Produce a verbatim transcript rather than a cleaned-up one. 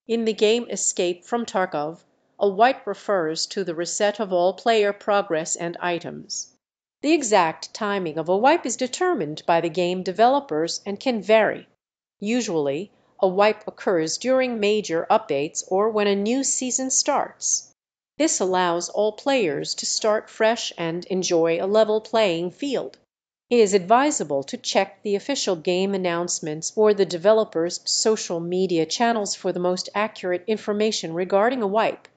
In the game Escape from Tarkov, a wipe refers to the reset of all player progress and items. The exact timing of a wipe is determined by the game developers and can vary. Usually, a wipe occurs during major updates or when a new season starts. This allows all players to start fresh and enjoy a level playing field. It is advisable to check the official game announcements or the developers' social media channels for the most accurate information regarding a wipe.